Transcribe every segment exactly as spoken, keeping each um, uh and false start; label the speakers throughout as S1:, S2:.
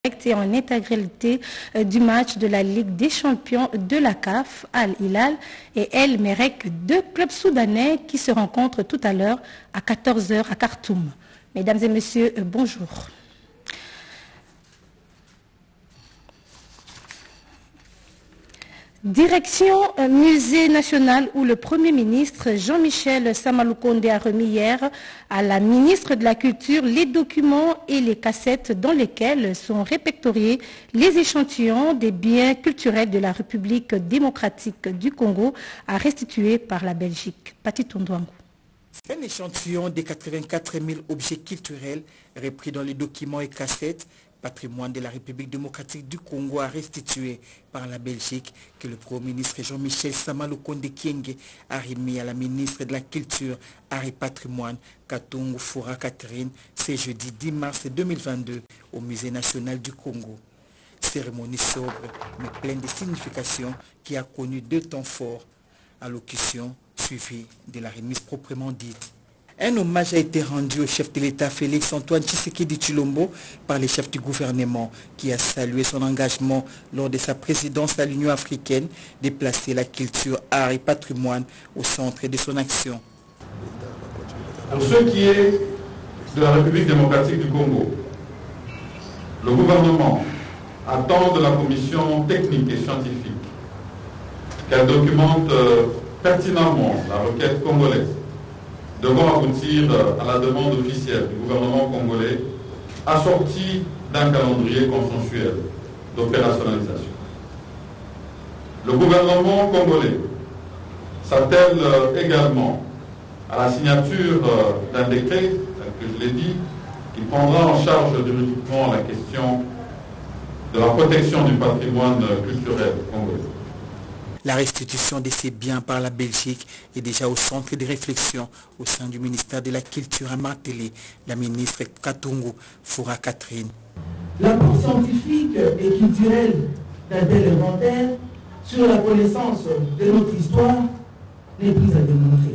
S1: et en intégralité du match de la Ligue des champions de la C A F, Al Hilal et El Merreikh, deux clubs soudanais qui se rencontrent tout à l'heure à quatorze heures à Khartoum. Mesdames et messieurs, bonjour. Direction Musée national où le Premier ministre Jean-Michel Samaloukonde a remis hier à la ministre de la Culture les documents et les cassettes dans lesquels sont répertoriés les échantillons des biens culturels de la République démocratique du Congo à restituer par la Belgique. Pati Tondouangou.
S2: C'est un échantillon des quatre-vingt-quatre mille objets culturels repris dans les documents et cassettes patrimoine de la République démocratique du Congo à restituer par la Belgique que le Premier ministre Jean-Michel Samaloukonde Kyenge a remis à la ministre de la Culture, Art et Patrimoine, Katungu Fura Catherine, ce jeudi dix mars deux mille vingt-deux au Musée national du Congo. Cérémonie sobre mais pleine de signification qui a connu deux temps forts, allocution suivie de la remise proprement dite. Un hommage a été rendu au chef de l'État Félix Antoine Tshisekedi Tshilombo par les chefs du gouvernement qui a salué son engagement lors de sa présidence à l'Union africaine de placer la culture, art et patrimoine au centre de son action.
S3: Pour ce qui est de la République démocratique du Congo, le gouvernement attend de la commission technique et scientifique qu'elle documente pertinemment la requête congolaise devant aboutir à la demande officielle du gouvernement congolais assortie d'un calendrier consensuel d'opérationnalisation. Le gouvernement congolais s'attelle également à la signature d'un décret, tel que je l'ai dit, qui prendra en charge juridiquement la question de la protection du patrimoine culturel congolais.
S2: La restitution de ces biens par la Belgique est déjà au centre des réflexions au sein du ministère de la Culture, a martelé la ministre Katungu Fura Catherine.
S4: L'apport scientifique et culturel d'un tel inventaire sur la connaissance de notre histoire n'est plus à démontrer.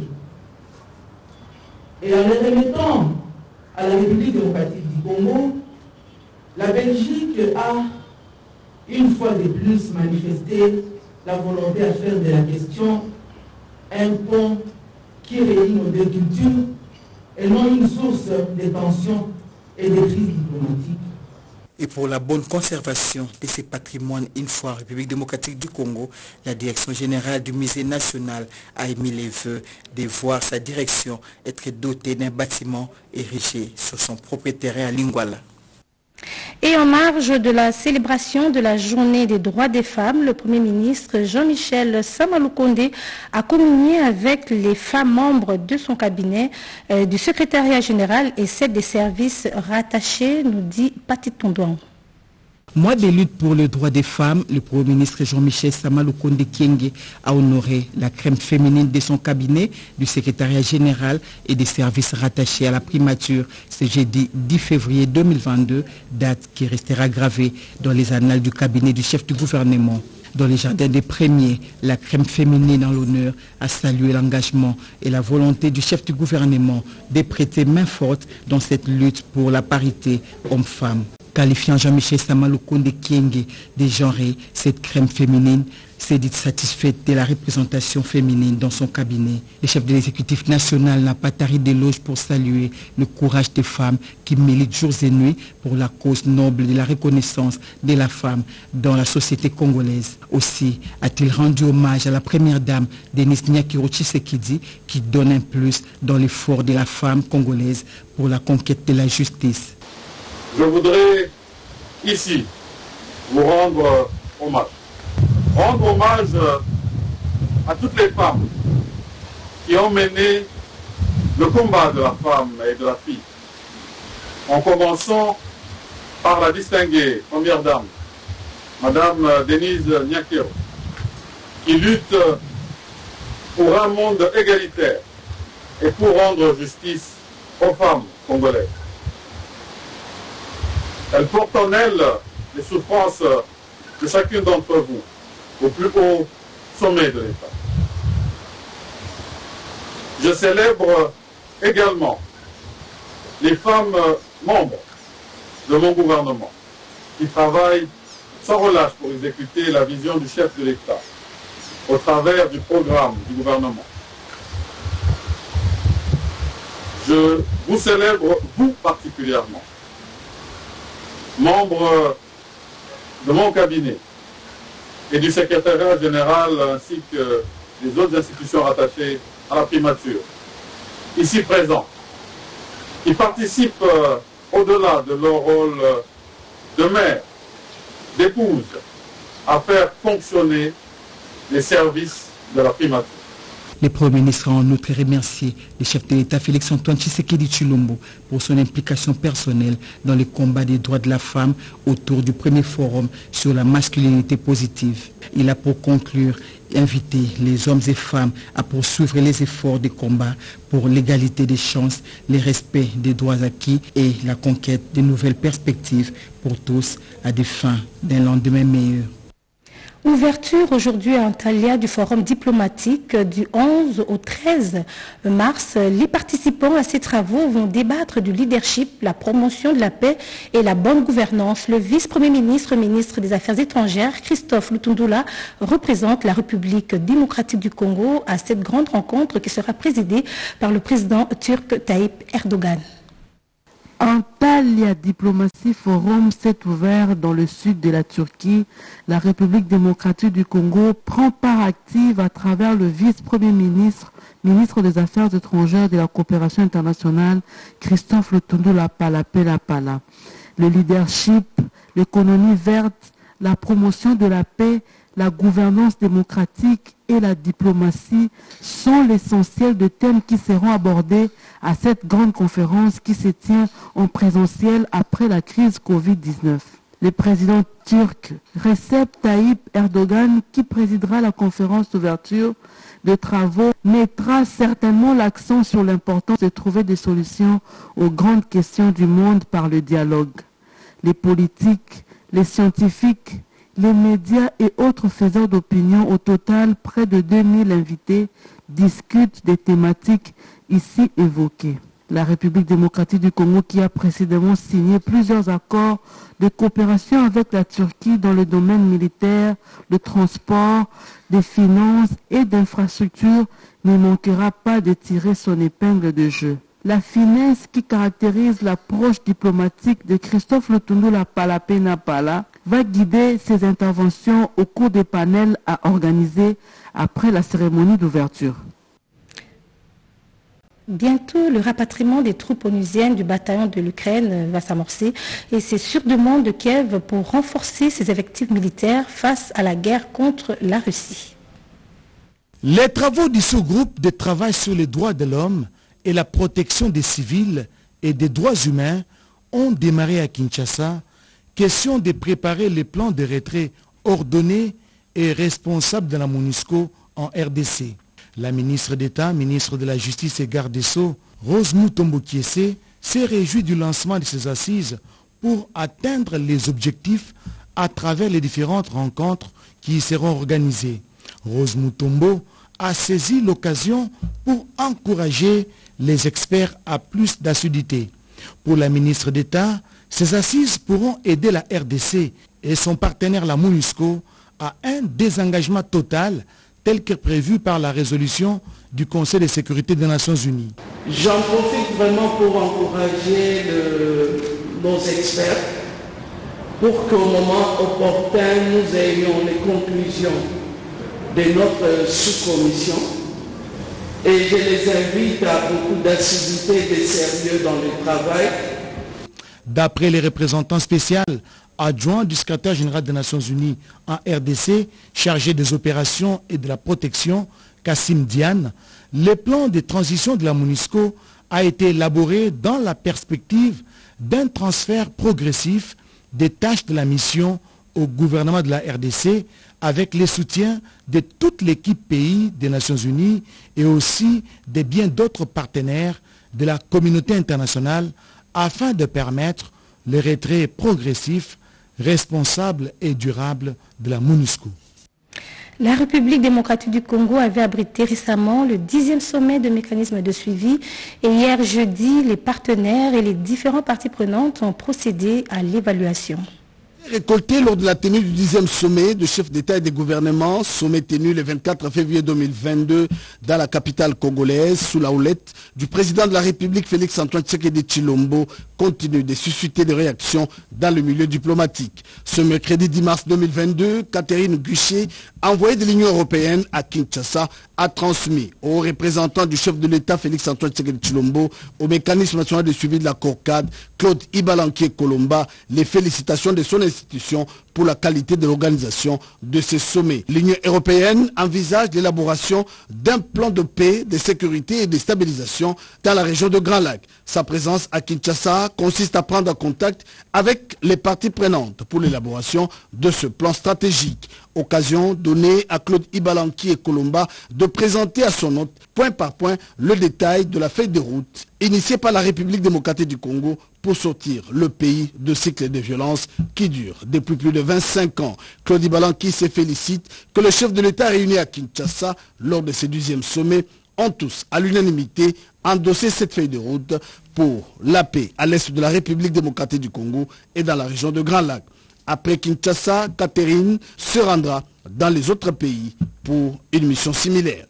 S4: Et en les remettant à la République démocratique du Congo, la Belgique a une fois de plus manifesté la volonté à faire de la question un pont qui réunit nos deux cultures et non une source de tensions et de crises diplomatiques.
S2: Et pour la bonne conservation de ces patrimoines une fois République démocratique du Congo, la direction générale du musée national a émis les vœux de voir sa direction être dotée d'un bâtiment érigé sur son propre terrain à Lingwala.
S1: Et en marge de la célébration de la journée des droits des femmes, le Premier ministre Jean-Michel Samaloukonde a communié avec les femmes membres de son cabinet, euh, du secrétariat général et celles des services rattachés, nous dit Pati Tondouangou.
S2: Mois de lutte pour le droit des femmes, le Premier ministre Jean-Michel Samaloukonde Kyenge a honoré la crème féminine de son cabinet, du secrétariat général et des services rattachés à la primature ce jeudi dix février deux mille vingt-deux, date qui restera gravée dans les annales du cabinet du chef du gouvernement. Dans les jardins des premiers, la crème féminine en l'honneur a salué l'engagement et la volonté du chef du gouvernement de prêter main forte dans cette lutte pour la parité homme-femme. Qualifiant Jean-Michel Samaloukonde Kyenge de genrer, cette crème féminine s'est dite satisfaite de la représentation féminine dans son cabinet. Le chef de l'exécutif national n'a pas tari d'éloges pour saluer le courage des femmes qui militent jours et nuits pour la cause noble de la reconnaissance de la femme dans la société congolaise. Aussi a-t-il rendu hommage à la première dame Denise Nyakiro Tshisekedi qui donne un plus dans l'effort de la femme congolaise pour la conquête de la justice.
S3: Je voudrais ici vous rendre hommage. Rendre hommage à toutes les femmes qui ont mené le combat de la femme et de la fille. En commençant par la distinguée première dame, Madame Denise Nyakiro, qui lutte pour un monde égalitaire et pour rendre justice aux femmes congolaises. Elle porte en elle les souffrances de chacune d'entre vous au plus haut sommet de l'État. Je célèbre également les femmes membres de mon gouvernement qui travaille sans relâche pour exécuter la vision du chef de l'État au travers du programme du gouvernement. Je vous célèbre, vous particulièrement, membres de mon cabinet et du secrétariat général ainsi que des autres institutions rattachées à la primature, ici présents, qui participent euh, au-delà de leur rôle euh, de mère, d'épouse, à faire fonctionner les services de la primature.
S2: Le Premier ministre a en outre remercié le chef de l'État Félix-Antoine Tshisekedi Tshilombo pour son implication personnelle dans le combat des droits de la femme autour du premier forum sur la masculinité positive. Il a pour conclure invité les hommes et femmes à poursuivre les efforts de combat pour l'égalité des chances, le respect des droits acquis et la conquête de nouvelles perspectives pour tous à des fins d'un lendemain meilleur.
S1: Ouverture aujourd'hui à Antalya du forum diplomatique du onze au treize mars. Les participants à ces travaux vont débattre du leadership, la promotion de la paix et la bonne gouvernance. Le vice-premier ministre, ministre des Affaires étrangères, Christophe Lutundula, représente la République démocratique du Congo à cette grande rencontre qui sera présidée par le président turc Tayyip Erdogan.
S5: Antalya Diplomatie Forum s'est ouvert dans le sud de la Turquie. La République démocratique du Congo prend part active à travers le vice-premier ministre, ministre des Affaires étrangères et de la coopération internationale, Christophe Lutundula Pala. Le leadership, l'économie verte, la promotion de la paix, la gouvernance démocratique et la diplomatie sont l'essentiel de thèmes qui seront abordés à cette grande conférence qui se tient en présentiel après la crise covid dix-neuf. Le président turc Recep Tayyip Erdogan, qui présidera la conférence d'ouverture de travaux, mettra certainement l'accent sur l'importance de trouver des solutions aux grandes questions du monde par le dialogue. Les politiques, les scientifiques, les médias et autres faiseurs d'opinion, au total près de deux mille invités, discutent des thématiques ici évoquées. La République démocratique du Congo, qui a précédemment signé plusieurs accords de coopération avec la Turquie dans le domaine militaire, de transport, des finances et d'infrastructures, ne manquera pas de tirer son épingle de jeu. La finesse qui caractérise l'approche diplomatique de Christophe Lutundula Pala va guider ses interventions au cours des panels à organiser après la cérémonie d'ouverture.
S1: Bientôt, le rapatriement des troupes onusiennes du bataillon de l'Ukraine va s'amorcer et c'est sur demande de Kiev pour renforcer ses effectifs militaires face à la guerre contre la Russie.
S6: Les travaux du sous-groupe de travail sur les droits de l'homme et la protection des civils et des droits humains ont démarré à Kinshasa. Question de préparer les plans de retrait ordonnés et responsables de la MONUSCO en R D C. La ministre d'État, ministre de la Justice et garde des Sceaux, Rose Mutombo Kiese, s'est réjouie du lancement de ces assises pour atteindre les objectifs à travers les différentes rencontres qui y seront organisées. Rose Mutombo a saisi l'occasion pour encourager les experts à plus d'assiduité. Pour la ministre d'État, ces assises pourront aider la R D C et son partenaire la MONUSCO à un désengagement total tel que prévu par la résolution du Conseil de sécurité des Nations Unies.
S7: J'en profite vraiment pour encourager le, nos experts pour qu'au moment opportun, nous ayons les conclusions de notre sous-commission. Et je les invite à beaucoup d'assiduité et de sérieux dans le travail.
S6: D'après les représentants spéciaux adjoints du secrétaire général des Nations Unies en R D C, chargé des opérations et de la protection, Kassim Diane, le plan de transition de la MONUSCO a été élaboré dans la perspective d'un transfert progressif des tâches de la mission au gouvernement de la R D C avec le soutien de toute l'équipe pays des Nations Unies et aussi de bien d'autres partenaires de la communauté internationale afin de permettre le retrait progressif, responsable et durable de la MONUSCO.
S1: La République démocratique du Congo avait abrité récemment le dixième sommet de mécanismes de suivi et hier jeudi, les partenaires et les différentes parties prenantes ont procédé à l'évaluation.
S6: Récolté lors de la tenue du dixième sommet de chefs d'État et de gouvernement, sommet tenu le vingt-quatre février deux mille vingt-deux dans la capitale congolaise, sous la houlette du président de la République Félix Antoine Tshisekedi Tshilombo, continue de susciter des réactions dans le milieu diplomatique. Ce mercredi dix mars deux mille vingt-deux, Catherine Guichet, envoyée de l'Union européenne à Kinshasa, a transmis aux représentants du chef de l'État Félix Antoine Tshisekedi Tshilombo, au mécanisme national de suivi de la CORCAD, Claude Ibalanquier Kolomba, les félicitations de son institution pour la qualité de l'organisation de ces sommets. L'Union européenne envisage l'élaboration d'un plan de paix, de sécurité et de stabilisation dans la région de Grand Lac. Sa présence à Kinshasa consiste à prendre contact avec les parties prenantes pour l'élaboration de ce plan stratégique. Occasion donnée à Claude Ibalanquier et Kolomba de présenter à son hôte, point par point, le détail de la feuille de route initiée par la République démocratique du Congo pour sortir le pays de cycle de violence qui dure depuis plus de vingt-cinq ans. Claude Ibalanquier se félicite que le chef de l'État réuni à Kinshasa lors de ce deuxième sommet ont tous, à l'unanimité, endossé cette feuille de route pour la paix à l'est de la République démocratique du Congo et dans la région de Grand Lac. Après Kinshasa, Catherine se rendra dans les autres pays pour une mission similaire.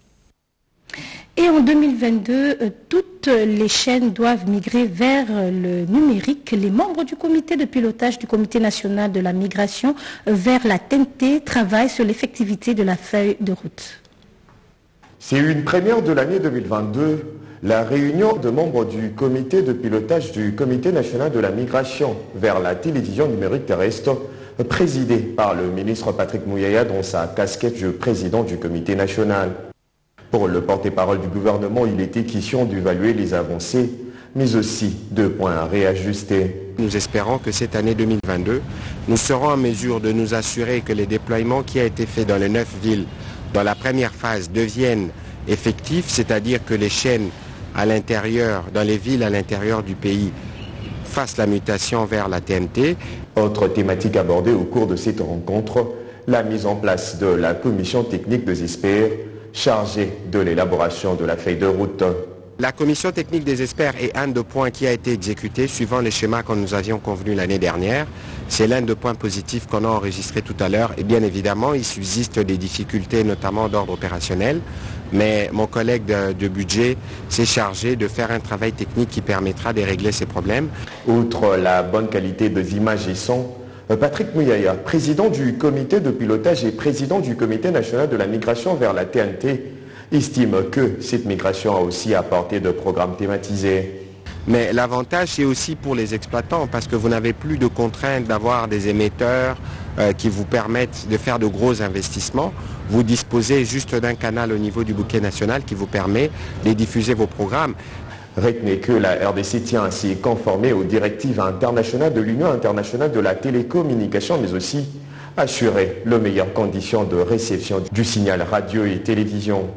S1: Et en deux mille vingt-deux, toutes les chaînes doivent migrer vers le numérique. Les membres du comité de pilotage du Comité national de la migration vers la T N T travaillent sur l'effectivité de la feuille de route.
S8: C'est une première de l'année deux mille vingt-deux. La réunion de membres du comité de pilotage du Comité national de la migration vers la télévision numérique terrestre, présidée par le ministre Patrick Mouyaya dans sa casquette de président du comité national. Pour le porte-parole du gouvernement, il était question d'évaluer les avancées, mais aussi de points à réajuster.
S9: Nous espérons que cette année deux mille vingt-deux, nous serons en mesure de nous assurer que les déploiements qui ont été faits dans les neuf villes, dans la première phase, deviennent effectifs, c'est-à-dire que les chaînes à l'intérieur, dans les villes à l'intérieur du pays, fassent la mutation vers la T N T.
S8: Autre thématique abordée au cours de cette rencontre, la mise en place de la commission technique des experts chargée de l'élaboration de la feuille de route.
S9: La commission technique des experts est un des points qui a été exécuté suivant les schémas que nous avions convenus l'année dernière. C'est l'un des points positifs qu'on a enregistré tout à l'heure. Et bien évidemment, il subsiste des difficultés, notamment d'ordre opérationnel. Mais mon collègue de, de budget s'est chargé de faire un travail technique qui permettra de régler ces problèmes.
S8: Outre la bonne qualité des images et sons, Patrick Mouyaya, président du comité de pilotage et président du comité national de la migration vers la T N T, estime que cette migration a aussi apporté de programmes thématisés.
S9: Mais l'avantage, c'est aussi pour les exploitants, parce que vous n'avez plus de contraintes d'avoir des émetteurs euh, qui vous permettent de faire de gros investissements. Vous disposez juste d'un canal au niveau du bouquet national qui vous permet de diffuser vos programmes.
S8: Retenez que la R D C tient à s'y conformer aux directives internationales de l'Union internationale de la télécommunication, mais aussi assurer les meilleures conditions de réception du signal radio et télévision.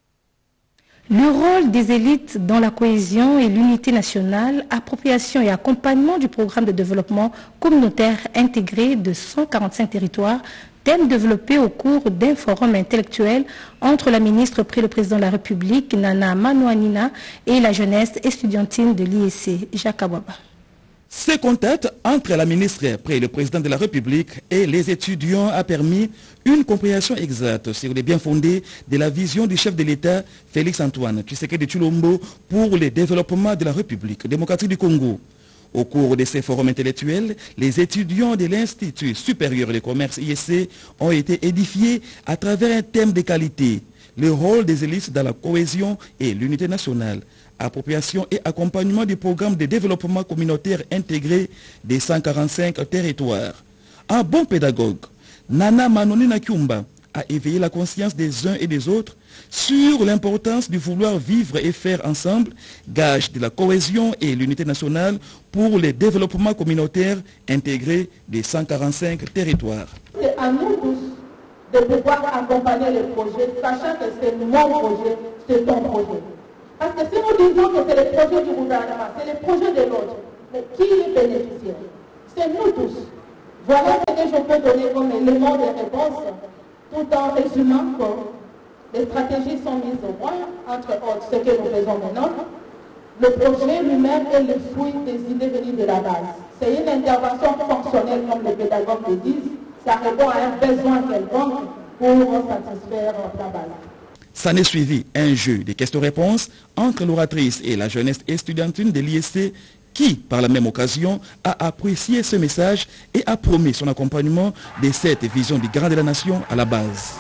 S1: Le rôle des élites dans la cohésion et l'unité nationale, appropriation et accompagnement du programme de développement communautaire intégré de cent quarante-cinq territoires, thème développé au cours d'un forum intellectuel entre la ministre près le président de la République, Nana Manouanina, et la jeunesse estudiantine de l'I E C, Jacques Abouaba.
S2: Ce contact entre la ministre près le président de la République et les étudiants a permis une compréhension exacte sur les biens fondés de la vision du chef de l'État, Félix Antoine Tshisekedi Tshilombo, pour le développement de la République démocratique du Congo. Au cours de ces forums intellectuels, les étudiants de l'Institut supérieur de commerce I E C ont été édifiés à travers un thème de qualité, le rôle des élites dans la cohésion et l'unité nationale, appropriation et accompagnement du programme de développement communautaire intégré des cent quarante-cinq territoires. Un bon pédagogue, Nana Manouanina a éveillé la conscience des uns et des autres sur l'importance de vouloir vivre et faire ensemble, gage de la cohésion et l'unité nationale pour le développement communautaire intégré des cent quarante-cinq territoires.
S10: C'est à nous tous de pouvoir accompagner les projets, sachant que c'est mon projet, c'est ton projet. Parce que si nous disons que c'est le projet du gouvernement, c'est le projet de l'autre, mais qui est bénéficiaire? C'est nous tous. Voilà ce que je peux donner comme élément de réponse, tout en résumant que les stratégies sont mises au point, entre autres ce que nous faisons maintenant. Le projet lui-même est le fruit des idées venues de la base. C'est une intervention fonctionnelle, comme les pédagogues le disent. Ça répond à un besoin quelconque pour satisfaire la base.
S11: S'en est suivi un jeu de questions-réponses entre l'oratrice et la jeunesse estudiantine de l'I S C qui, par la même occasion, a apprécié ce message et a promis son accompagnement de cette vision du grand de la nation à la base.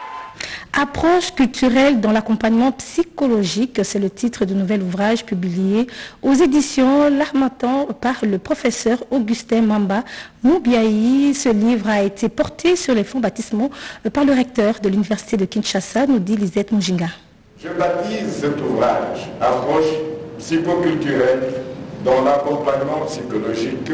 S1: Approche culturelle dans l'accompagnement psychologique, c'est le titre du nouvel ouvrage publié aux éditions L'Harmattan par le professeur Augustin Mamba Moubiaï. Ce livre a été porté sur les fonds baptismaux par le recteur de l'université de Kinshasa, nous dit Lisette Mujinga.
S12: Je baptise cet ouvrage Approche psychoculturelle dans l'accompagnement psychologique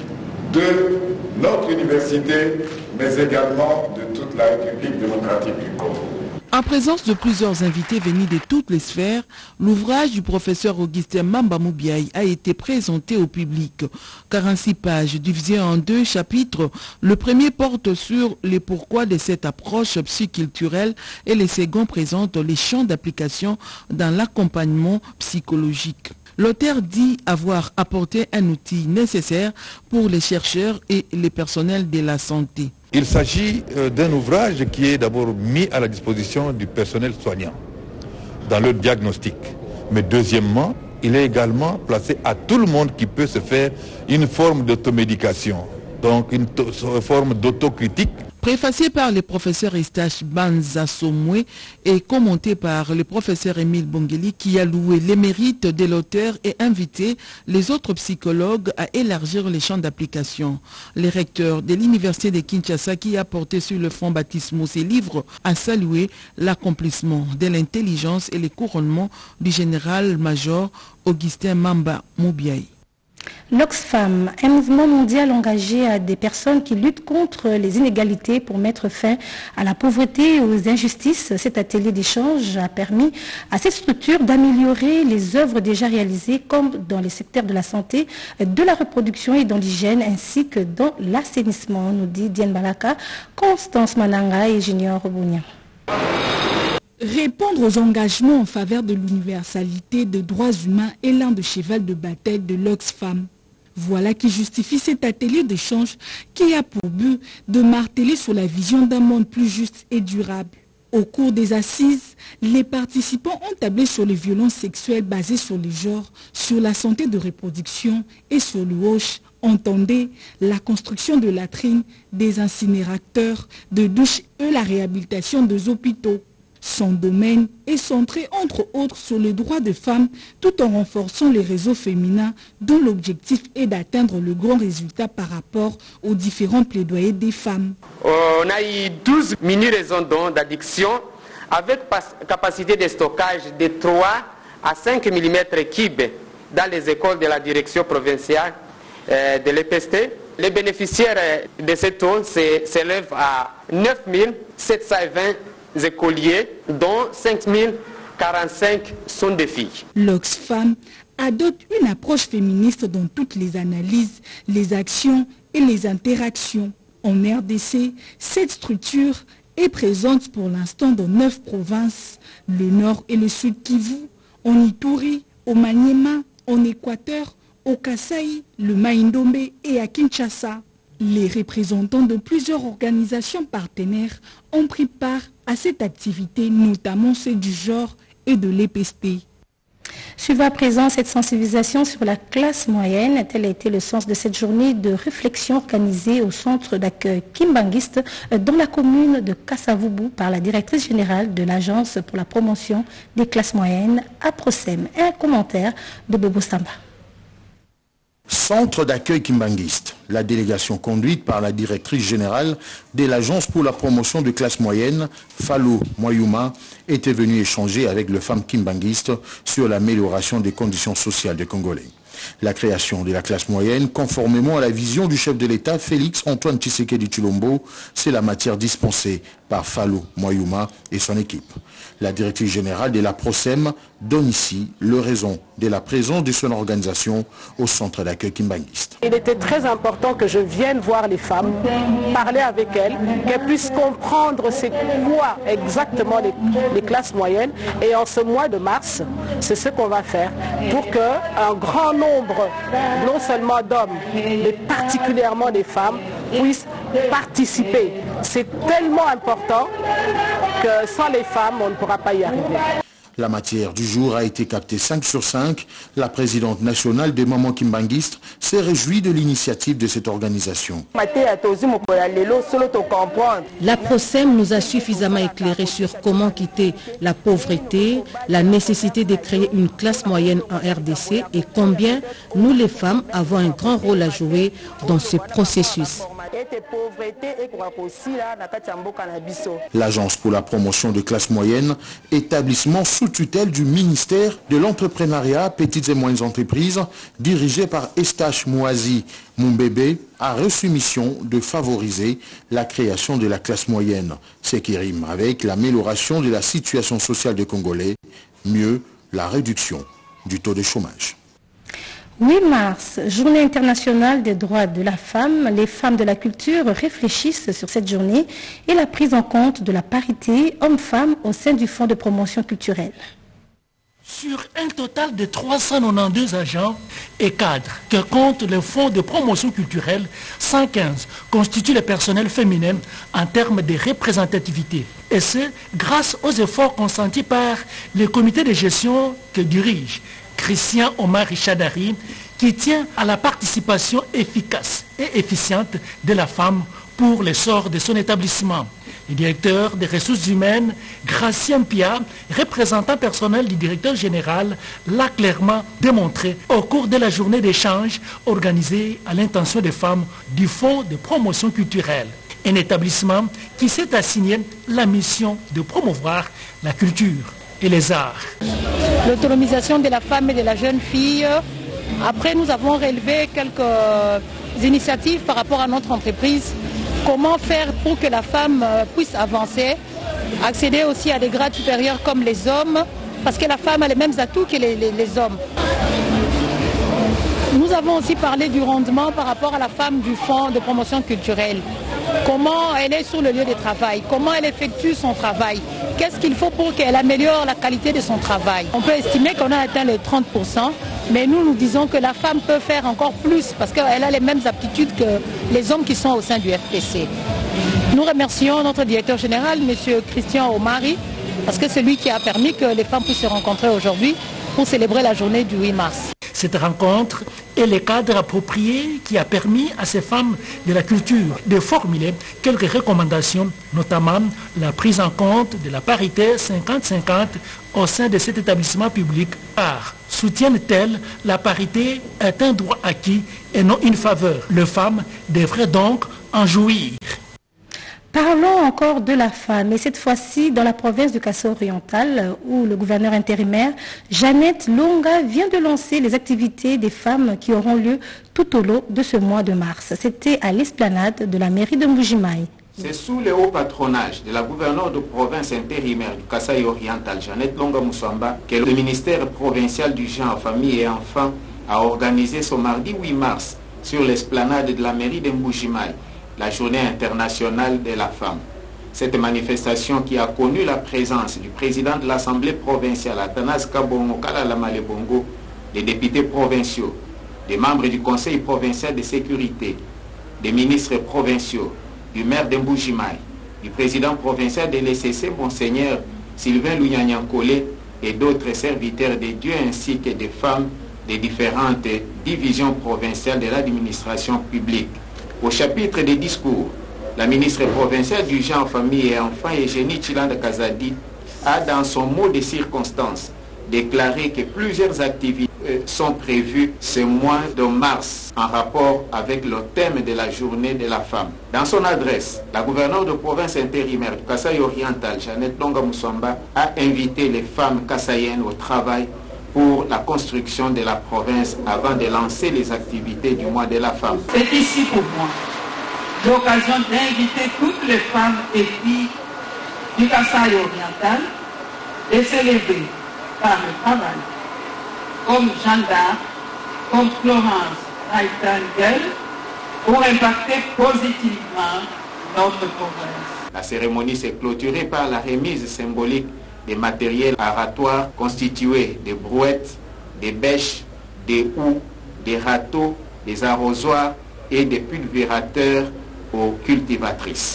S12: de notre université, mais également de toute la République démocratique du Congo.
S2: En présence de plusieurs invités venus de toutes les sphères, l'ouvrage du professeur Augustin Mamba Moubiaï a été présenté au public. quarante-six pages divisées en deux chapitres. Le premier porte sur les pourquoi de cette approche psychoculturelle et le second présente les champs d'application dans l'accompagnement psychologique. L'auteur dit avoir apporté un outil nécessaire pour les chercheurs et les personnels de la santé.
S13: Il s'agit d'un ouvrage qui est d'abord mis à la disposition du personnel soignant dans le diagnostic. Mais deuxièmement, il est également placé à tout le monde qui peut se faire une forme d'automédication, donc une forme d'autocritique.
S2: Préfacé par le professeur Eustache Banza Somwe et commenté par le professeur Émile Bongeli qui a loué les mérites de l'auteur et invité les autres psychologues à élargir les champs d'application. Le recteur de l'université de Kinshasa qui a porté sur le fonds baptismaux ses livres a salué l'accomplissement de l'intelligence et le couronnement du général-major Augustin Mamba Moubiaï.
S1: L'Oxfam, un mouvement mondial engagé à des personnes qui luttent contre les inégalités pour mettre fin à la pauvreté et aux injustices. Cet atelier d'échange a permis à cette structure d'améliorer les œuvres déjà réalisées comme dans les secteurs de la santé, de la reproduction et dans l'hygiène ainsi que dans l'assainissement, nous dit Diane Balaka, Constance Mananga et Junior Bounia.
S14: Répondre aux engagements en faveur de l'universalité des droits humains est l'un des chevaux de bataille de l'Oxfam. Voilà qui justifie cet atelier d'échange qui a pour but de marteler sur la vision d'un monde plus juste et durable. Au cours des assises, les participants ont tablé sur les violences sexuelles basées sur le genre, sur la santé de reproduction et sur le W O S H. Entendez la construction de latrines, des incinérateurs, de douches et la réhabilitation des hôpitaux. Son domaine est centré entre autres sur les droits des femmes tout en renforçant les réseaux féminins dont l'objectif est d'atteindre le grand résultat par rapport aux différents plaidoyers des femmes.
S15: On a eu douze mini-raisons d'addiction avec capacité de stockage de trois à cinq millimètres cubes dans les écoles de la direction provinciale euh, de l'E P S T. Les bénéficiaires de cette eau s'élèvent à neuf mille sept cent vingt écoliers, dont cinq mille quarante-cinq sont des filles.
S14: L'Oxfam adopte une approche féministe dans toutes les analyses, les actions et les interactions. En R D C, cette structure est présente pour l'instant dans neuf provinces, le Nord et le Sud Kivu, en Ituri, au Maniema, en Équateur, au Kasaï, le Maïndombe et à Kinshasa. Les représentants de plusieurs organisations partenaires ont pris part à cette activité, notamment ceux du genre et de l'E P S T.
S1: Suivons à présent cette sensibilisation sur la classe moyenne. Tel a été le sens de cette journée de réflexion organisée au centre d'accueil Kimbanguiste dans la commune de Kassavubu par la directrice générale de l'Agence pour la promotion des classes moyennes, APROSEM. Un commentaire de Bobo Samba.
S6: Centre d'accueil Kimbanguiste. La délégation conduite par la directrice générale de l'Agence pour la promotion de classe moyenne, Fallou Moyouma, était venue échanger avec les femmes kimbanguistes sur l'amélioration des conditions sociales des Congolais. La création de la classe moyenne, conformément à la vision du chef de l'État, Félix Antoine Tshisekedi Tshilombo, c'est la matière dispensée
S16: par Fallou Moyouma et son équipe. La directrice générale de la PROSEM donne ici le raison de la présence de son organisation au centre d'accueil kimbanguiste.
S17: Il était très important que je vienne voir les femmes, parler avec elles, qu'elles puissent comprendre c'est quoi exactement les, les classes moyennes. Et en ce mois de mars, c'est ce qu'on va faire pour qu'un grand nombre, non seulement d'hommes, mais particulièrement des femmes, puissent participer. C'est tellement important que sans les femmes, on ne pourra pas y arriver.
S16: La matière du jour a été captée cinq sur cinq. La présidente nationale des mamans kimbanguistes s'est réjouie de l'initiative de cette organisation.
S18: La PROSEM nous a suffisamment éclairé sur comment quitter la pauvreté, la nécessité de créer une classe moyenne en R D C et combien nous les femmes avons un grand rôle à jouer dans ce processus.
S16: L'Agence pour la promotion de classe moyenne, établissement sous tutelle du ministère de l'entrepreneuriat, petites et moyennes entreprises, dirigé par Estache Moazi Mumbebe, a reçu mission de favoriser la création de la classe moyenne, ce qui rime avec l'amélioration de la situation sociale des Congolais, mieux la réduction du taux de chômage.
S1: huit mars, journée internationale des droits de la femme. Les femmes de la culture réfléchissent sur cette journée et la prise en compte de la parité hommes-femmes au sein du Fonds de promotion culturelle.
S19: Sur un total de trois cent quatre-vingt-douze agents et cadres que compte le Fonds de promotion culturelle, cent quinze constituent le personnel féminin en termes de représentativité. Et ce, grâce aux efforts consentis par le comité de gestion que dirige Christian Omar Richadari, qui tient à la participation efficace et efficiente de la femme pour l'essor de son établissement. Le directeur des ressources humaines, Gracien Pia, représentant personnel du directeur général, l'a clairement démontré au cours de la journée d'échange organisée à l'intention des femmes du Fonds de promotion culturelle. Un établissement qui s'est assigné la mission de promouvoir la culture et les arts.
S20: L'autonomisation de la femme et de la jeune fille. Après, nous avons relevé quelques initiatives par rapport à notre entreprise. Comment faire pour que la femme puisse avancer, accéder aussi à des grades supérieurs comme les hommes, parce que la femme a les mêmes atouts que les, les, les hommes. Nous avons aussi parlé du rendement par rapport à la femme du Fonds de promotion culturelle. Comment elle est sur le lieu de travail, comment elle effectue son travail, qu'est-ce qu'il faut pour qu'elle améliore la qualité de son travail. On peut estimer qu'on a atteint les trente pour cent, mais nous, nous disons que la femme peut faire encore plus parce qu'elle a les mêmes aptitudes que les hommes qui sont au sein du F P C. Nous remercions notre directeur général, M. Christian Omari, parce que c'est lui qui a permis que les femmes puissent se rencontrer aujourd'hui pour célébrer la journée du huit mars.
S19: Cette rencontre est le cadre approprié qui a permis à ces femmes de la culture de formuler quelques recommandations, notamment la prise en compte de la parité cinquante cinquante au sein de cet établissement public. Car, soutiennent-elles, la parité est un droit acquis et non une faveur. Les femmes devraient donc en jouir.
S1: Parlons encore de la femme, et cette fois-ci dans la province du Kasaï-Oriental, où le gouverneur intérimaire Jeannette Longa vient de lancer les activités des femmes qui auront lieu tout au long de ce mois de mars. C'était à l'esplanade de la mairie de Mbujimaï.
S21: C'est sous le haut patronage de la gouverneure de province intérimaire du Kasaï-Oriental, Jeannette Longa Moussamba, que le ministère provincial du genre, famille et enfants a organisé ce mardi huit mars sur l'esplanade de la mairie de Mbujimaï la journée internationale de la femme. Cette manifestation qui a connu la présence du président de l'Assemblée provinciale, Athanase Kabongo Kalalamalebongo, des députés provinciaux, des membres du Conseil provincial de sécurité, des ministres provinciaux, du maire de Mbujimaï, du président provincial de l'E C C, Monseigneur Sylvain Lounyanyankole, et d'autres serviteurs de Dieu ainsi que des femmes des différentes divisions provinciales de l'administration publique. Au chapitre des discours, la ministre provinciale du genre, famille et enfants, Eugénie Chilanda Kazadi, a dans son mot de circonstance déclaré que plusieurs activités sont prévues ce mois de mars en rapport avec le thème de la journée de la femme. Dans son adresse, la gouverneure de province intérimaire du Kasaï-Oriental, Jeannette Longa Moussamba, a invité les femmes kassaïennes au travail pour la construction de la province avant de lancer les activités du mois de la femme.
S22: C'est ici pour moi l'occasion d'inviter toutes les femmes et filles
S4: du Kasaï oriental est célébré par le travail comme Jeanne d'Arc, comme Florence Nightingale, pour impacter positivement notre province.
S21: La cérémonie s'est clôturée par la remise symbolique des matériels aratoires constitués de brouettes, des bêches, des houes, des râteaux, des arrosoirs et des pulvérateurs aux cultivatrices.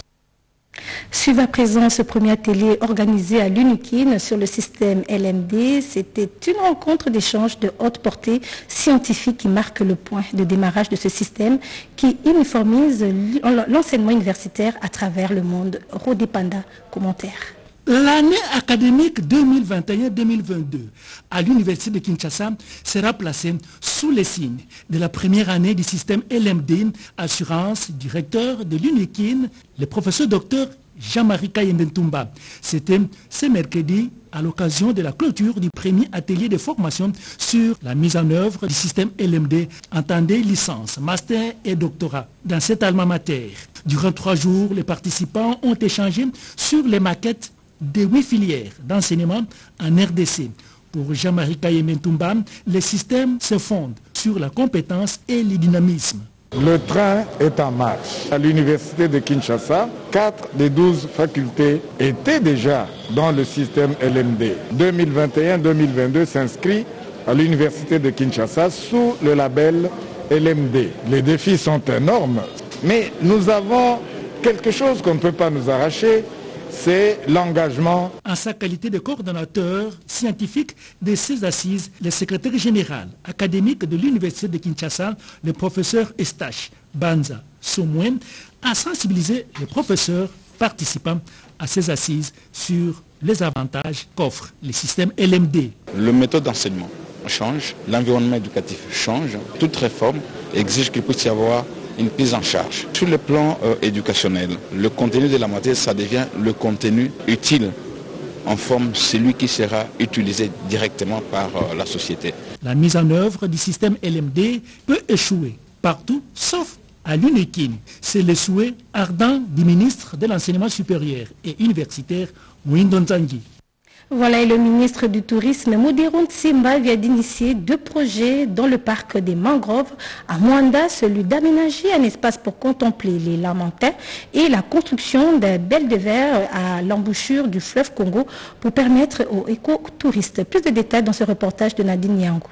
S1: Suivez à présent ce premier atelier organisé à l'UNIKIN sur le système L M D. C'était une rencontre d'échange de haute portée scientifique qui marque le point de démarrage de ce système qui uniformise l'enseignement universitaire à travers le monde. Rodi Panda, commentaire.
S19: L'année académique deux mille vingt et un deux mille vingt-deux à l'Université de Kinshasa sera placée sous les signes de la première année du système L M D, assurance directeur de l'UNIKIN, le professeur docteur Jean-Marie Kayembentumba. C'était ce mercredi à l'occasion de la clôture du premier atelier de formation sur la mise en œuvre du système L M D, entendez licence, master et doctorat dans cet alma mater. Durant trois jours, les participants ont échangé sur les maquettes de huit filières d'enseignement en R D C. Pour Jean-Marie Kayembentumba, le système se fonde sur la compétence et le dynamisme.
S12: Le train est en marche. À l'université de Kinshasa, quatre des douze facultés étaient déjà dans le système L M D. deux mille vingt et un deux mille vingt-deux s'inscrit à l'université de Kinshasa sous le label L M D. Les défis sont énormes, mais nous avons quelque chose qu'on ne peut pas nous arracher, c'est l'engagement.
S19: En sa qualité de coordonnateur scientifique de ces assises, le secrétaire général académique de l'Université de Kinshasa, le professeur Estache Banza Somouen, a sensibilisé les professeurs participants à ces assises sur les avantages qu'offre le système L M D.
S22: Le méthode d'enseignement change, l'environnement éducatif change. Toute réforme exige qu'il puisse y avoir une prise en charge. Sur le plan euh, éducationnel, le contenu de la matière, ça devient le contenu utile en forme celui qui sera utilisé directement par euh, la société.
S19: La mise en œuvre du système L M D peut échouer partout, sauf à l'UNIKIN. C'est le souhait ardent du ministre de l'Enseignement supérieur et universitaire, Mwindo Nzangi.
S1: Voilà, et le ministre du Tourisme, Modéron Tsimba, vient d'initier deux projets dans le parc des mangroves à Mwanda, celui d'aménager un espace pour contempler les lamantins et la construction d'un bel de verre à l'embouchure du fleuve Congo pour permettre aux écotouristes. Plus de détails dans ce reportage de Nadine Nyangou.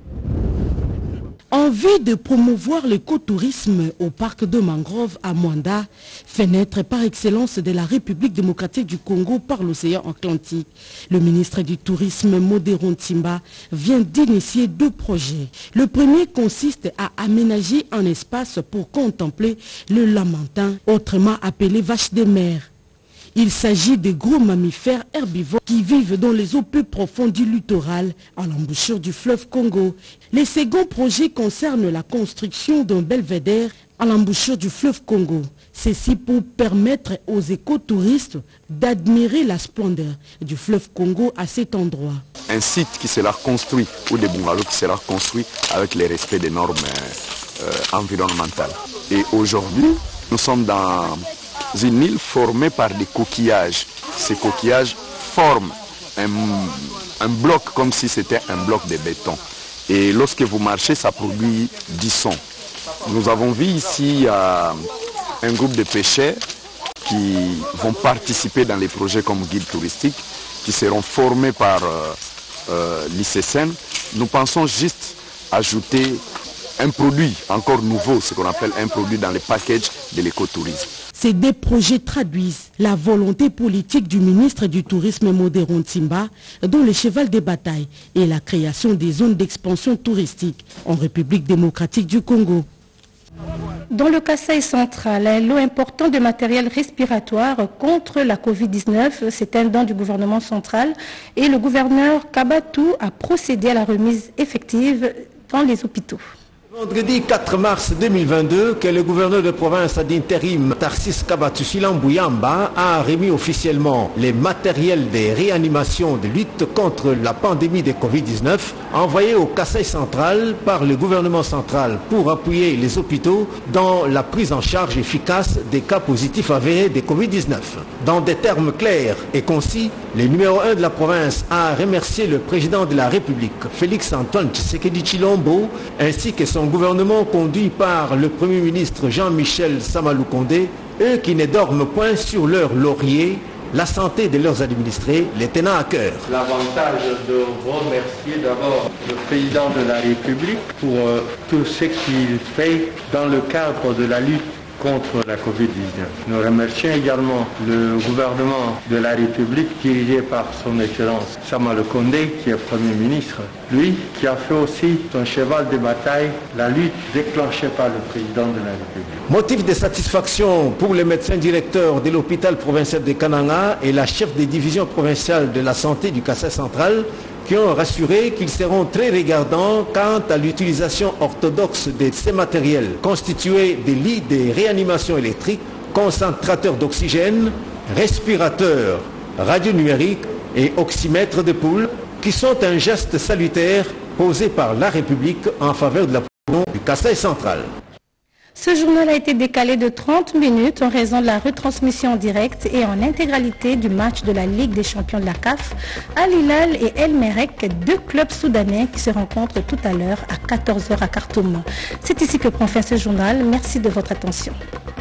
S18: En vue de promouvoir l'écotourisme au parc de mangrove à Mwanda, fenêtre par excellence de la République démocratique du Congo par l'océan Atlantique, le ministre du Tourisme Modéron Tsimba vient d'initier deux projets. Le premier consiste à aménager un espace pour contempler le lamantin, autrement appelé vache de mer. Il s'agit de gros mammifères herbivores qui vivent dans les eaux peu profondes du littoral, à l'embouchure du fleuve Congo. Le second projet concerne la construction d'un belvédère à l'embouchure du fleuve Congo. Ceci pour permettre aux écotouristes d'admirer la splendeur du fleuve Congo à cet endroit.
S23: Un site qui sera construit, ou des bungalows qui sera construit avec le respect des normes euh, environnementales. Et aujourd'hui, nous sommes dans une île formée par des coquillages. Ces coquillages forment un, un bloc comme si c'était un bloc de béton. Et lorsque vous marchez, ça produit du son. Nous avons vu ici euh, un groupe de pêcheurs qui vont participer dans les projets comme guide touristique, qui seront formés par euh, euh, l'I C S N. Nous pensons juste ajouter un produit encore nouveau, ce qu'on appelle un produit dans le package de l'écotourisme.
S18: Ces deux projets traduisent la volonté politique du ministre du Tourisme Modéron Tsimba, dont le cheval de bataille est la création des zones d'expansion touristique en République démocratique du Congo.
S1: Dans le Kasaï central, un lot important de matériel respiratoire contre la covid dix-neuf, c'est un don du gouvernement central et le gouverneur Kabatou a procédé à la remise effective dans les hôpitaux.
S3: Vendredi quatre mars deux mille vingt-deux, que le gouverneur de province d'intérim Tarsis Kabatsusilan Bouyamba a remis officiellement les matériels de réanimation de lutte contre la pandémie de Covid dix-neuf envoyés au Kasaï central par le gouvernement central pour appuyer les hôpitaux dans la prise en charge efficace des cas positifs avérés de Covid dix-neuf. Dans des termes clairs et concis, le numéro un de la province a remercié le président de la République, Félix Antoine Tshisekedi Tshilombo, ainsi que son gouvernement conduit par le Premier ministre Jean-Michel Samaloukonde, eux qui ne dorment point sur leur laurier, la santé de leurs administrés les tenant à cœur.
S5: L'avantage de remercier d'abord le président de la République pour euh, tout ce qu'il fait dans le cadre de la lutte contre la Covid dix-neuf. Nous remercions également le gouvernement de la République dirigé par son Excellence Samaloukonde, qui est Premier ministre, lui qui a fait aussi son cheval de bataille, la lutte déclenchée par le président de la République.
S3: Motif de satisfaction pour le médecin directeur de l'hôpital provincial de Kananga et la chef des divisions provinciales de la santé du Kasaï central, qui ont rassuré qu'ils seront très regardants quant à l'utilisation orthodoxe de ces matériels constitués de lits de réanimation électrique, concentrateurs d'oxygène, respirateurs, radio numérique et oxymètres de poule, qui sont un geste salutaire posé par la République en faveur de la population du Kasaï central.
S1: Ce journal a été décalé de trente minutes en raison de la retransmission en direct et en intégralité du match de la Ligue des champions de la C A F, Al Hilal et El Merreikh, deux clubs soudanais qui se rencontrent tout à l'heure à quatorze heures à Khartoum. C'est ici que prend fin ce journal. Merci de votre attention.